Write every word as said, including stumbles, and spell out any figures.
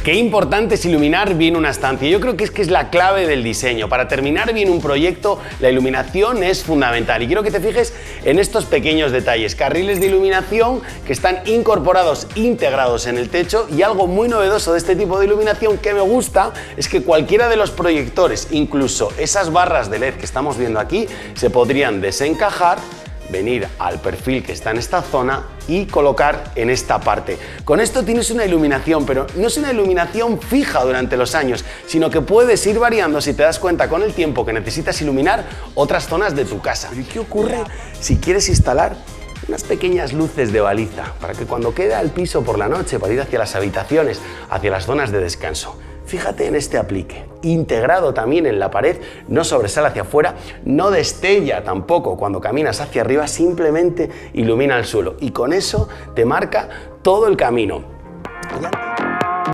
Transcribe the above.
Qué importante es iluminar bien una estancia. Yo creo que es que es la clave del diseño. Para terminar bien un proyecto, la iluminación es fundamental. Y quiero que te fijes en estos pequeños detalles. Carriles de iluminación que están incorporados, integrados en el techo, y algo muy novedoso de este tipo de iluminación que me gusta es que cualquiera de los proyectores, incluso esas barras de L E D que estamos viendo aquí, se podrían desencajar, venir al perfil que está en esta zona y colocar en esta parte. Con esto tienes una iluminación, pero no es una iluminación fija durante los años, sino que puedes ir variando si te das cuenta con el tiempo que necesitas iluminar otras zonas de tu casa. ¿Y qué ocurre si quieres instalar unas pequeñas luces de baliza para que cuando quede al piso por la noche, para ir hacia las habitaciones, hacia las zonas de descanso? Fíjate en este aplique, integrado también en la pared, no sobresale hacia afuera, no destella tampoco cuando caminas hacia arriba, simplemente ilumina el suelo y con eso te marca todo el camino.